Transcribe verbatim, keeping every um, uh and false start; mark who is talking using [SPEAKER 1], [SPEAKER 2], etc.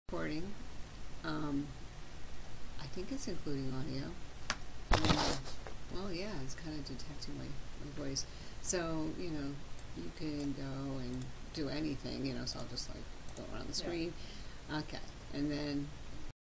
[SPEAKER 1] recording. Um, I think it's including audio. Um, well, yeah, it's kind of detecting my, my voice. So, you know, you can go and do anything, you know, so I'll just like go around the screen. Yeah. Okay. And then